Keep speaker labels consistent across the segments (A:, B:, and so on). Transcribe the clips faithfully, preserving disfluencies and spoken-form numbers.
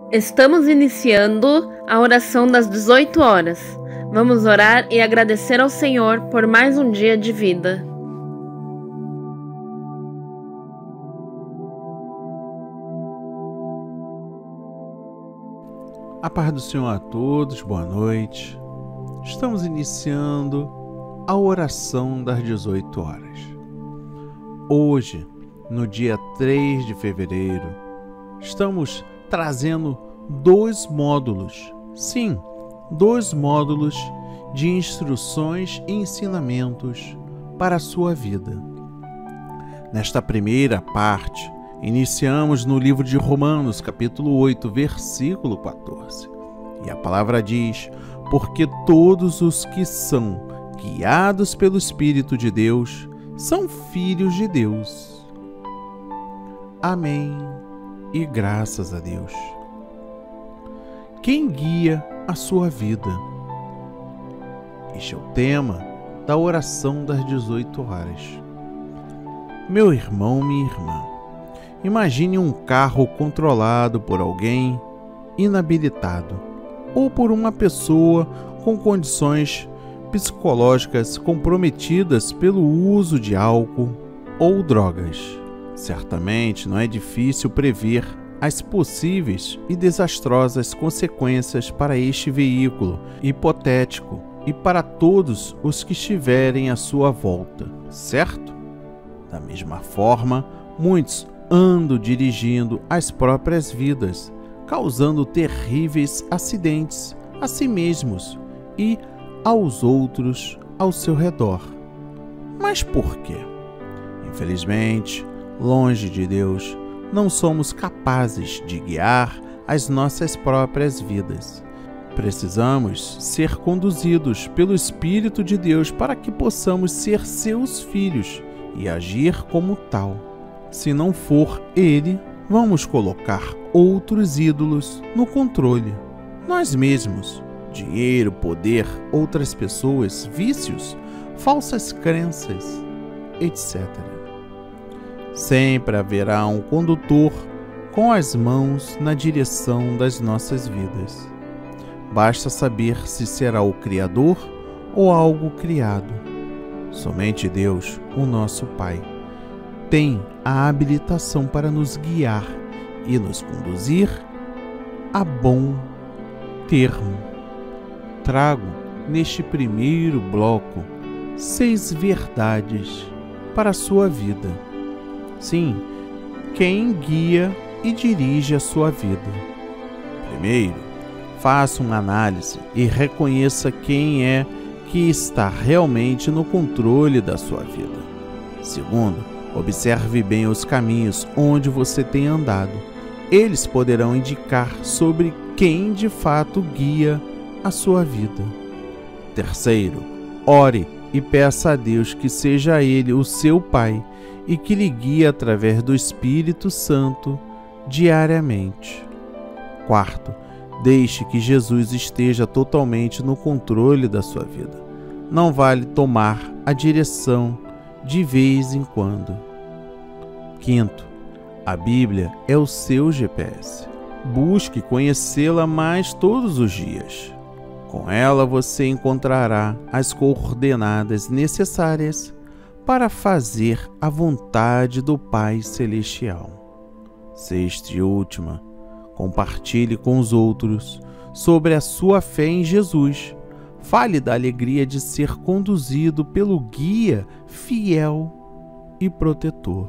A: Estamos iniciando a oração das dezoito horas. Vamos orar e agradecer ao Senhor por mais um dia de vida.
B: A paz do Senhor a todos, boa noite. Estamos iniciando a oração das dezoito horas. Hoje, no dia três de fevereiro, estamos trazendo dois módulos, sim, dois módulos de instruções e ensinamentos para a sua vida. Nesta primeira parte, iniciamos no livro de Romanos, capítulo oito, versículo quatorze. E a palavra diz: porque todos os que são guiados pelo Espírito de Deus são filhos de Deus. Amém e graças a Deus. Quem guia a sua vida? Este é o tema da oração das dezoito horas. Meu irmão, minha irmã, imagine um carro controlado por alguém inabilitado ou por uma pessoa com condições psicológicas comprometidas pelo uso de álcool ou drogas. Certamente não é difícil prever as possíveis e desastrosas consequências para este veículo hipotético e para todos os que estiverem à sua volta, certo? Da mesma forma, muitos andam dirigindo as próprias vidas, causando terríveis acidentes a si mesmos e aos outros ao seu redor. Mas por quê? Infelizmente, longe de Deus, não somos capazes de guiar as nossas próprias vidas. Precisamos ser conduzidos pelo Espírito de Deus para que possamos ser seus filhos e agir como tal. Se não for Ele, vamos colocar outros ídolos no controle. Nós mesmos, dinheiro, poder, outras pessoas, vícios, falsas crenças, etcétera. Sempre haverá um condutor com as mãos na direção das nossas vidas. Basta saber se será o Criador ou algo criado. Somente Deus, o nosso Pai, tem a habilitação para nos guiar e nos conduzir a bom termo. Trago neste primeiro bloco seis verdades para a sua vida. Sim, quem guia e dirige a sua vida. Primeiro, faça uma análise e reconheça quem é que está realmente no controle da sua vida. Segundo, observe bem os caminhos onde você tem andado. Eles poderão indicar sobre quem de fato guia a sua vida. Terceiro, ore e peça a Deus que seja Ele o seu Pai e que lhe guie através do Espírito Santo diariamente. Quarto, deixe que Jesus esteja totalmente no controle da sua vida. Não vale tomar a direção de vez em quando. Quinto, a Bíblia é o seu G P S. Busque conhecê-la mais todos os dias. Com ela você encontrará as coordenadas necessárias para fazer a vontade do Pai Celestial. Sexta e última, compartilhe com os outros sobre a sua fé em Jesus. Fale da alegria de ser conduzido pelo guia fiel e protetor.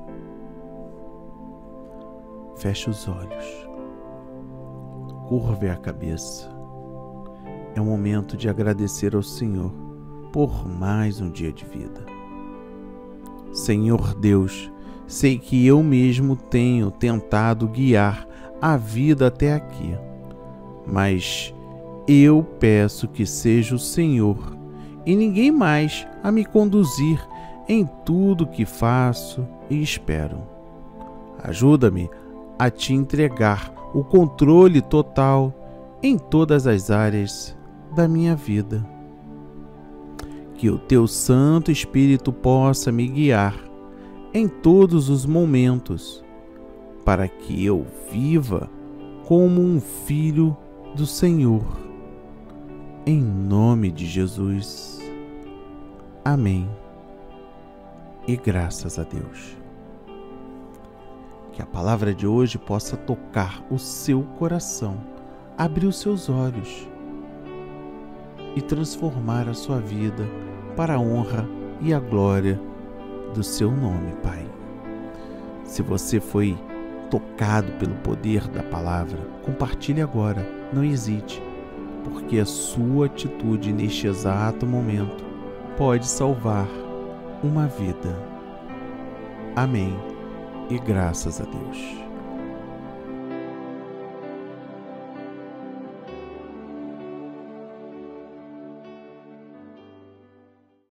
B: Feche os olhos. Curve a cabeça. É o momento de agradecer ao Senhor por mais um dia de vida. Senhor Deus, sei que eu mesmo tenho tentado guiar a vida até aqui, mas eu peço que seja o Senhor e ninguém mais a me conduzir em tudo que faço e espero. Ajuda-me a te entregar o controle total em todas as áreas da minha vida. Que o teu Santo Espírito possa me guiar em todos os momentos, para que eu viva como um filho do Senhor. Em nome de Jesus. Amém. E graças a Deus. Que a palavra de hoje possa tocar o seu coração, abrir os seus olhos e transformar a sua vida para a honra e a glória do seu nome, Pai. Se você foi tocado pelo poder da palavra, compartilhe agora, não hesite, porque a sua atitude neste exato momento pode salvar uma vida. Amém. E graças a Deus.